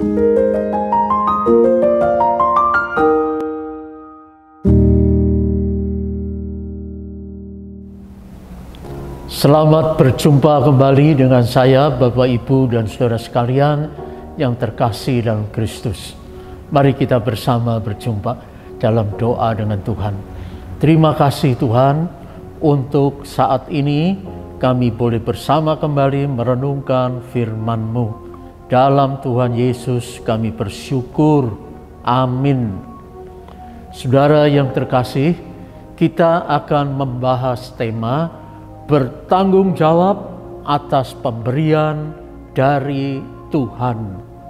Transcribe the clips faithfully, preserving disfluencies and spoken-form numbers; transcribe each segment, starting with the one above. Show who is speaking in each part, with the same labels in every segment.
Speaker 1: Selamat berjumpa kembali dengan saya, Bapak, Ibu, dan saudara sekalian yang terkasih dalam Kristus. Mari kita bersama berjumpa dalam doa dengan Tuhan. Terima kasih Tuhan, untuk saat ini kami boleh bersama kembali merenungkan firman-Mu. Dalam Tuhan Yesus kami bersyukur. Amin. Saudara yang terkasih, kita akan membahas tema bertanggung jawab atas pemberian dari Tuhan.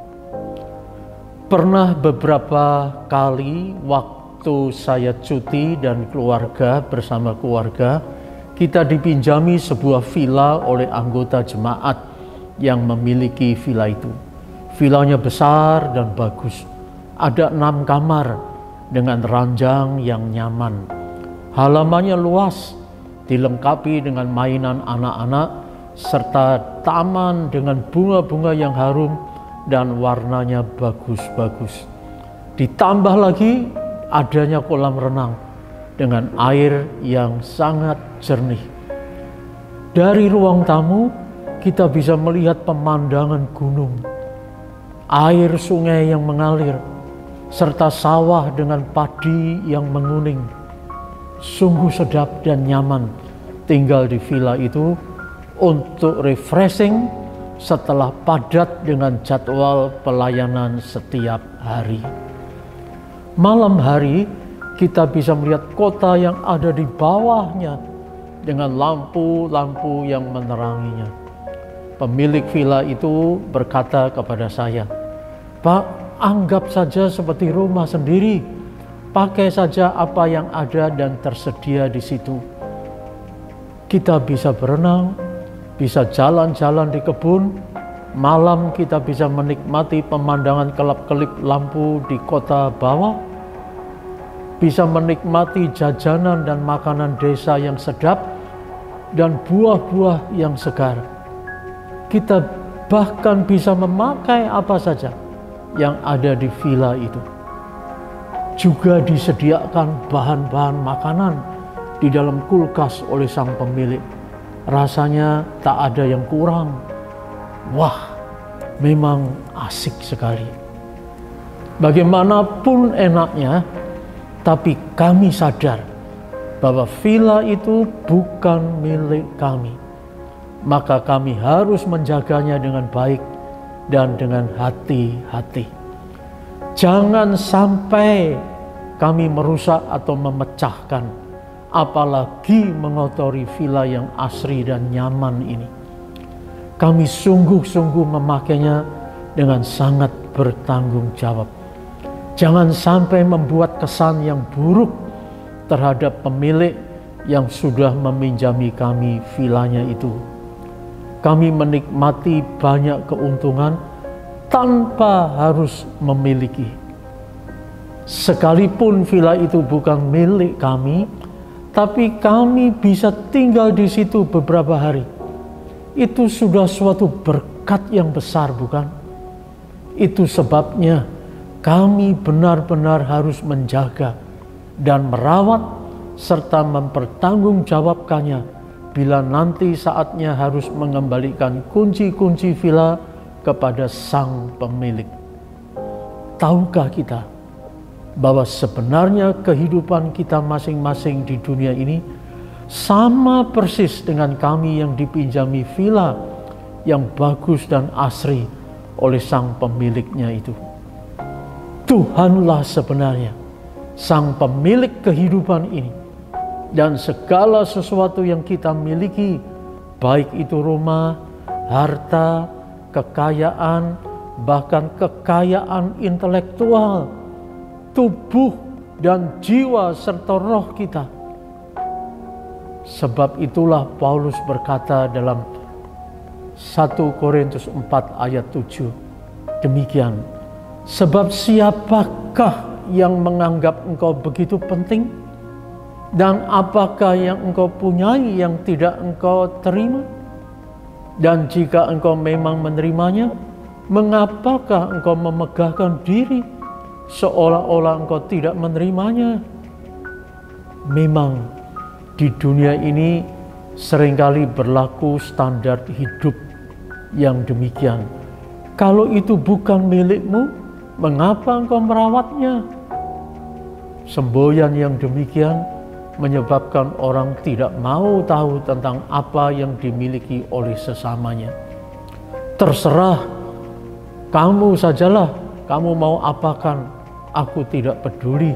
Speaker 1: Pernah beberapa kali waktu saya cuti dan keluarga bersama keluarga, kita dipinjami sebuah villa oleh anggota jemaat yang memiliki villa itu. Villanya besar dan bagus. Ada enam kamar dengan ranjang yang nyaman. Halamannya luas, dilengkapi dengan mainan anak-anak, serta taman dengan bunga-bunga yang harum dan warnanya bagus-bagus. Ditambah lagi adanya kolam renang dengan air yang sangat jernih. Dari ruang tamu kita bisa melihat pemandangan gunung, air sungai yang mengalir, serta sawah dengan padi yang menguning. Sungguh sedap dan nyaman tinggal di villa itu untuk refreshing setelah padat dengan jadwal pelayanan setiap hari. Malam hari kita bisa melihat kota yang ada di bawahnya dengan lampu-lampu yang meneranginya. Pemilik villa itu berkata kepada saya, "Pak, anggap saja seperti rumah sendiri. Pakai saja apa yang ada dan tersedia di situ. Kita bisa berenang, bisa jalan-jalan di kebun, malam kita bisa menikmati pemandangan kelap-kelip lampu di kota bawah, bisa menikmati jajanan dan makanan desa yang sedap, dan buah-buah yang segar. Kita bahkan bisa memakai apa saja yang ada di villa itu. Juga disediakan bahan-bahan makanan di dalam kulkas oleh sang pemilik. Rasanya tak ada yang kurang. Wah, memang asik sekali. Bagaimanapun enaknya, tapi kami sadar bahwa villa itu bukan milik kami. Maka kami harus menjaganya dengan baik dan dengan hati-hati. Jangan sampai kami merusak atau memecahkan, apalagi mengotori villa yang asri dan nyaman ini. Kami sungguh-sungguh memakainya dengan sangat bertanggung jawab. Jangan sampai membuat kesan yang buruk terhadap pemilik yang sudah meminjami kami villanya itu. Kami menikmati banyak keuntungan tanpa harus memiliki. Sekalipun villa itu bukan milik kami, tapi kami bisa tinggal di situ beberapa hari. Itu sudah suatu berkat yang besar, bukan? Itu sebabnya kami benar-benar harus menjaga dan merawat serta mempertanggungjawabkannya bila nanti saatnya harus mengembalikan kunci-kunci villa kepada sang pemilik. Tahukah kita bahwa sebenarnya kehidupan kita masing-masing di dunia ini sama persis dengan kami yang dipinjami villa yang bagus dan asri oleh sang pemiliknya itu. Tuhanlah sebenarnya sang pemilik kehidupan ini, dan segala sesuatu yang kita miliki, baik itu rumah, harta, kekayaan, bahkan kekayaan intelektual, tubuh dan jiwa serta roh kita. Sebab itulah Paulus berkata dalam satu Korintus empat ayat tujuh, demikian, sebab siapakah yang menganggap engkau begitu penting? Dan apakah yang engkau punyai yang tidak engkau terima? Dan jika engkau memang menerimanya, Mengapakah engkau memegahkan diri seolah-olah engkau tidak menerimanya? Memang di dunia ini seringkali berlaku standar hidup yang demikian. Kalau itu bukan milikmu, mengapa engkau merawatnya? Semboyan yang demikian menyebabkan orang tidak mau tahu tentang apa yang dimiliki oleh sesamanya. Terserah, kamu sajalah, kamu mau apakan, aku tidak peduli.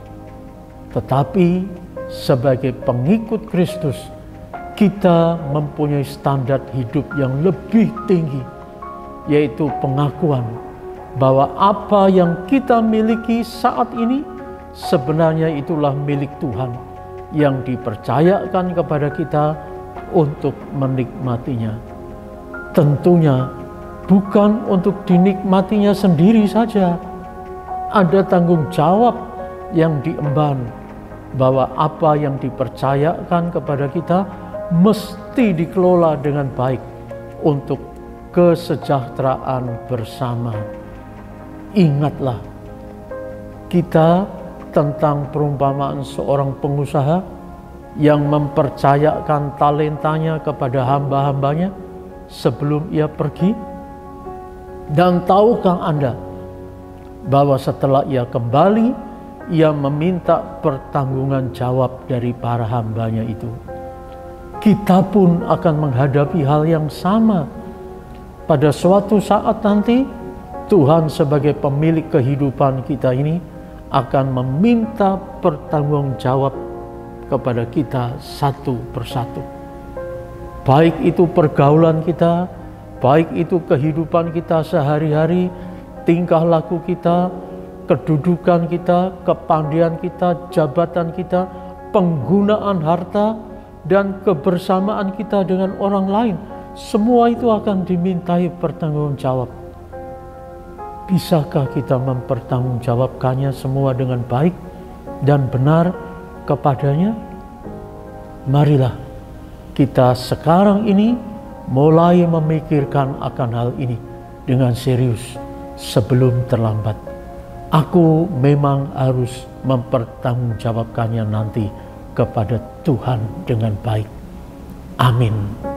Speaker 1: Tetapi sebagai pengikut Kristus, kita mempunyai standar hidup yang lebih tinggi, yaitu pengakuan bahwa apa yang kita miliki saat ini sebenarnya itulah milik Tuhan yang dipercayakan kepada kita untuk menikmatinya. Tentunya bukan untuk dinikmatinya sendiri saja. Ada tanggung jawab yang diemban bahwa apa yang dipercayakan kepada kita mesti dikelola dengan baik untuk kesejahteraan bersama. Ingatlah kita tentang perumpamaan seorang pengusaha yang mempercayakan talentanya kepada hamba-hambanya sebelum ia pergi. Dan tahukah Anda bahwa setelah ia kembali, ia meminta pertanggungan jawab dari para hambanya itu. Kita pun akan menghadapi hal yang sama. Pada suatu saat nanti, Tuhan sebagai pemilik kehidupan kita ini akan meminta pertanggung jawab kepada kita satu persatu. Baik itu pergaulan kita, baik itu kehidupan kita sehari-hari, tingkah laku kita, kedudukan kita, kepandaian kita, jabatan kita, penggunaan harta, dan kebersamaan kita dengan orang lain. Semua itu akan dimintai pertanggungjawab. Bisakah kita mempertanggungjawabkannya semua dengan baik dan benar kepadanya? Marilah kita sekarang ini mulai memikirkan akan hal ini dengan serius sebelum terlambat. Aku memang harus mempertanggungjawabkannya nanti kepada Tuhan dengan baik. Amin.